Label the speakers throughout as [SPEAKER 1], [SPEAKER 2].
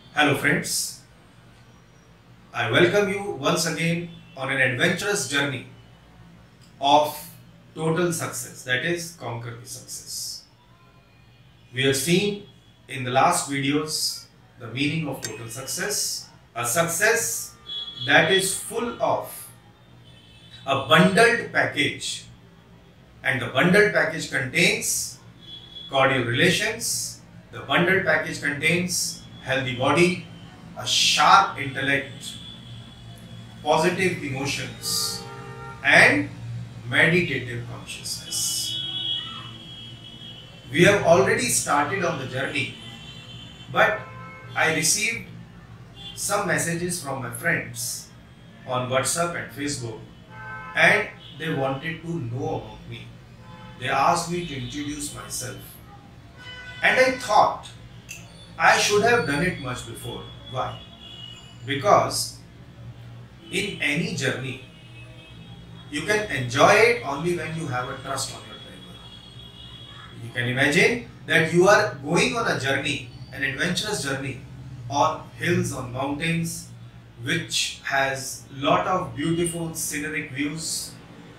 [SPEAKER 1] Hello friends, I welcome you once again on an adventurous journey of total success, that is conquer the success. We have seen in the last videos the meaning of total success, a success that is full of a bundled package, and the bundled package contains cordial relations, the bundled package contains healthy body, a sharp intellect, positive emotions, and meditative consciousness. We have already started on the journey, but I received some messages from my friends on WhatsApp and Facebook, and they wanted to know about me. They asked me to introduce myself, and I thought I should have done it much before. Why? Because in any journey, you can enjoy it only when you have a trust on your driver. You can imagine that you are going on a journey, an adventurous journey on hills, on mountains, which has lot of beautiful scenic views,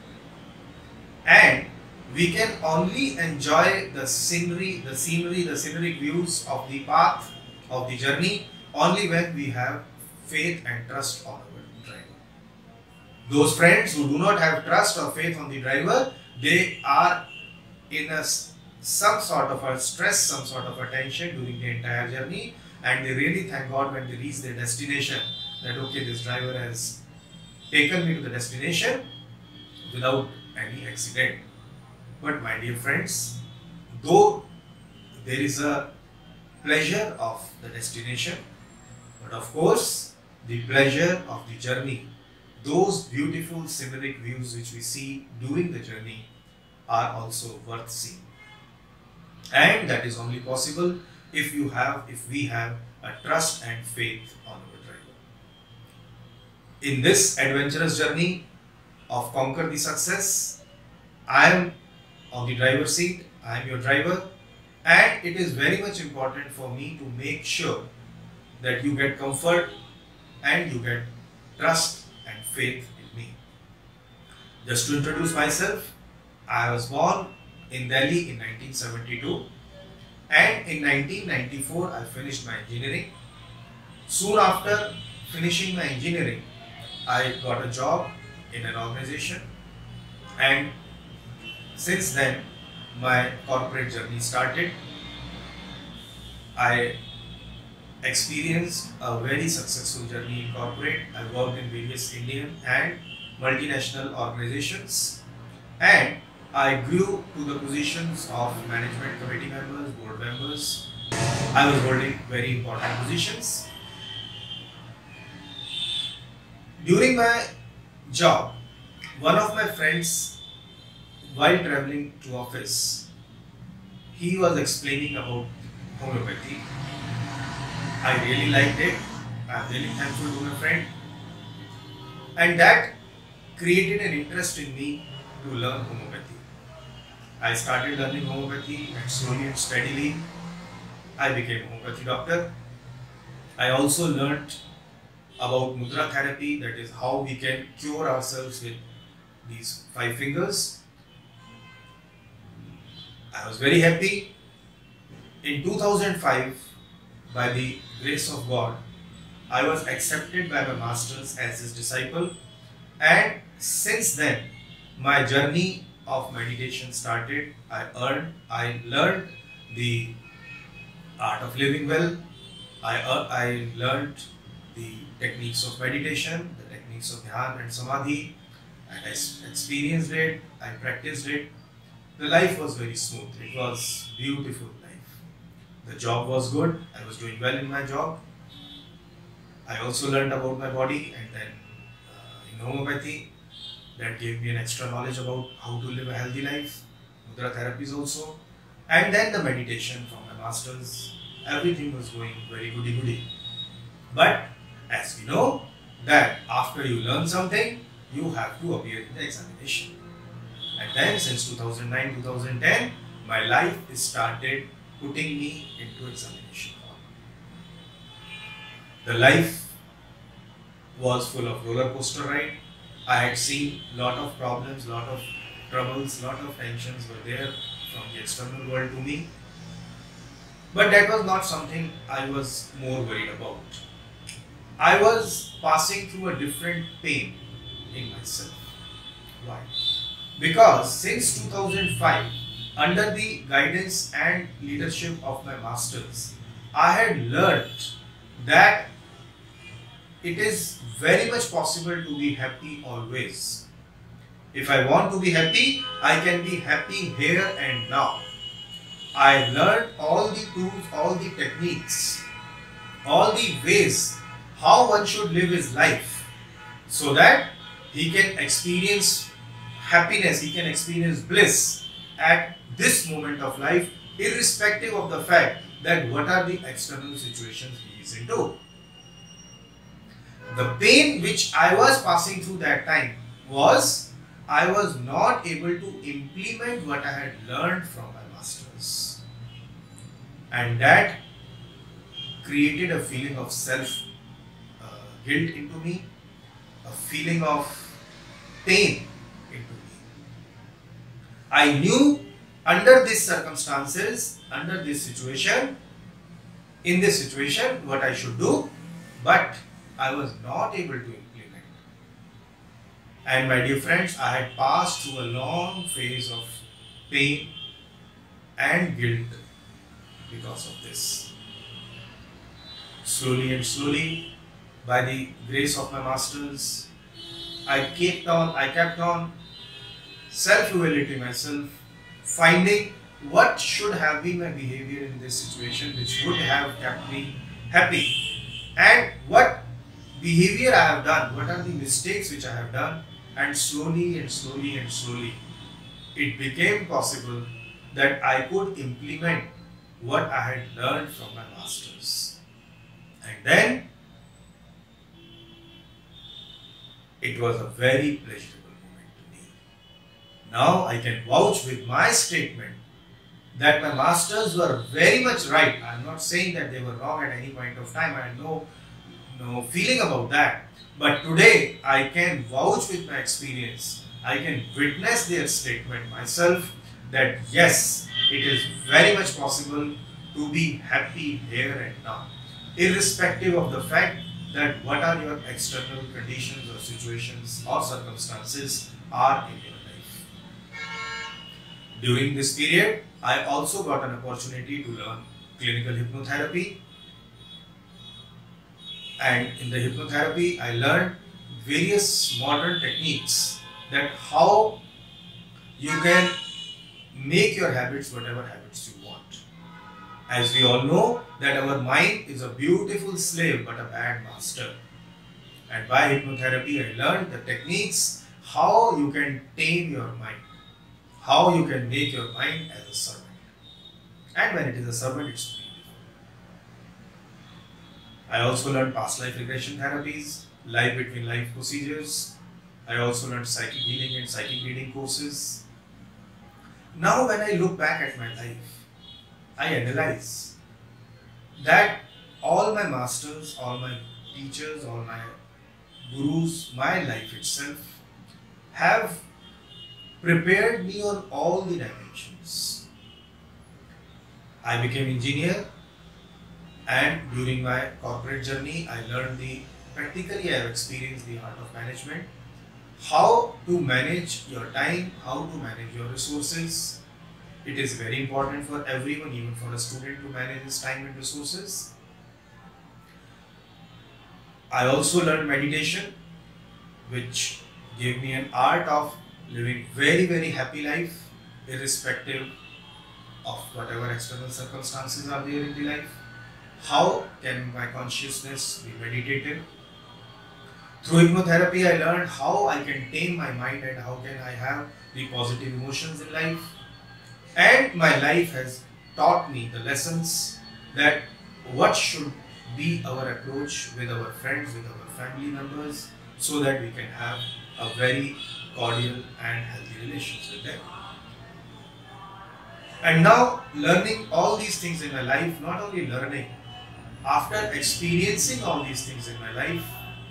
[SPEAKER 1] and we can only enjoy the scenery, the scenic views of the path of the journey only when we have faith and trust on our driver. Those friends who do not have trust or faith on the driver, they are in some sort of a stress, some sort of a tension during the entire journey, and they really thank God when they reach their destination that okay, this driver has taken me to the destination without any accident. But my dear friends, though there is a pleasure of the destination, but of course the pleasure of the journey, those beautiful scenic views which we see during the journey are also worth seeing. And that is only possible if we have a trust and faith on our driver. In this adventurous journey of conquer the success, I am on the driver's seat, I am your driver, and it is very much important for me to make sure that you get comfort and you get trust and faith in me. Just to introduce myself, I was born in Delhi in 1972, and in 1994 I finished my engineering. Soon after finishing my engineering, I got a job in an organization, and since then my corporate journey started. I experienced a very successful journey in corporate. I worked in various Indian and multinational organizations, and I grew to the positions of management committee members, board members. I was holding very important positions. During my job, one of my friends, while traveling to office, he was explaining about homeopathy. I really liked it. I am really thankful to my friend, and that created an interest in me to learn homeopathy. I started learning homeopathy, and slowly and steadily I became a homeopathy doctor. I also learnt about mudra therapy, that is how we can cure ourselves with these 5 fingers. I was very happy. In 2005, by the grace of God, I was accepted by my masters as his disciple, and since then my journey of meditation started. I learned the art of living well. I learned the techniques of meditation, the techniques of Dhyan and Samadhi, and I experienced it, I practiced it. The life was very smooth. It was beautiful life. The job was good. I was doing well in my job. I also learned about my body, and then in homeopathy, that gave me an extra knowledge about how to live a healthy life. Mudra therapies also, and then the meditation from my masters. Everything was going very goody-goody. But as we know that after you learn something, you have to appear in the examination. And then since 2009-2010, my life started putting me into examination hall. The life was full of roller coaster ride. I had seen lot of problems, lot of troubles, lot of tensions were there from the external world to me. But that was not something I was more worried about. I was passing through a different pain in myself. Why? Because since 2005, under the guidance and leadership of my masters, I had learned that it is very much possible to be happy always. If I want to be happy, I can be happy here and now. I learned all the tools, all the techniques, all the ways how one should live his life so that he can experience happiness, he can experience bliss at this moment of life, irrespective of the fact that what are the external situations he is into. The pain which I was passing through that time was I was not able to implement what I had learned from my masters. And that created a feeling of self-guilt into me, a feeling of pain into me. I knew under these circumstances, under this situation, in this situation, what I should do, but I was not able to implement. And my dear friends, I had passed through a long phase of pain and guilt because of this. Slowly and slowly, by the grace of my masters, I kept on self-evaluating myself, finding what should have been my behavior in this situation which would have kept me happy, and what behavior I have done, what are the mistakes which I have done, and slowly and slowly and slowly it became possible that I could implement what I had learned from my masters. And then it was a very pleasurable moment to me. Now I can vouch with my statement that my masters were very much right. I am not saying that they were wrong at any point of time. I had no feeling about that. But today I can vouch with my experience. I can witness their statement myself that yes, it is very much possible to be happy here and now, irrespective of the fact that what are your external conditions or situations or circumstances are in your life. During this period, I also got an opportunity to learn clinical hypnotherapy. And in the hypnotherapy, I learned various modern techniques that how you can make your habits whatever habits you want. As we all know that our mind is a beautiful slave but a bad master. And by hypnotherapy, I learned the techniques how you can tame your mind, how you can make your mind as a servant. And when it is a servant, it's beautiful. I also learned past life regression therapies, life between life procedures. I also learned psychic healing and psychic reading courses. Now when I look back at my life, I analyze that all my masters, all my teachers, all my gurus, my life itself have prepared me on all the dimensions. I became engineer, and during my corporate journey, I learned practically I have experienced the art of management, how to manage your time, how to manage your resources. It is very important for everyone, even for a student, to manage his time and resources. I also learned meditation, which gave me an art of living very, very happy life, irrespective of whatever external circumstances are there in the life. How can my consciousness be meditative? Through hypnotherapy, I learned how I can tame my mind and how can I have the positive emotions in life. And my life has taught me the lessons that what should be our approach with our friends, with our family members, so that we can have a very cordial and healthy relations with them. And now, learning all these things in my life, not only learning, after experiencing all these things in my life,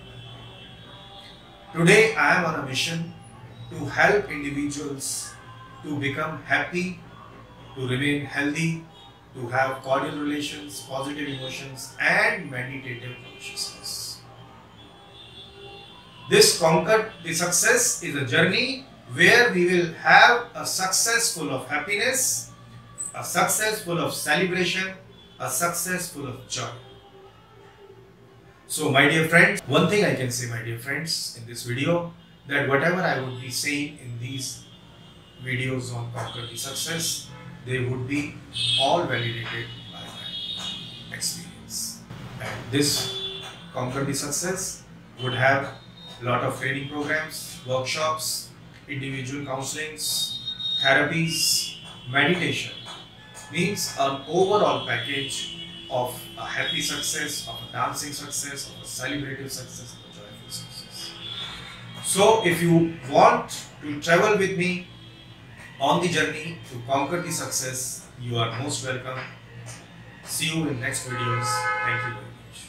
[SPEAKER 1] today I am on a mission to help individuals to become happy, to remain healthy, to have cordial relations, positive emotions, and meditative consciousness. This Conquer the Success is a journey where we will have a success full of happiness, a success full of celebration, a success full of joy. So my dear friends, one thing I can say, my dear friends, in this video, that whatever I would be saying in these videos on Conquer the Success, they would be all validated by my experience. And this Conquer the Success would have a lot of training programs, workshops, individual counselings, therapies, meditation. Means an overall package of a happy success, of a dancing success, of a celebrative success, of a joyful success. So if you want to travel with me on the journey to conquer the success, you are most welcome. See you in next videos. Thank you very much.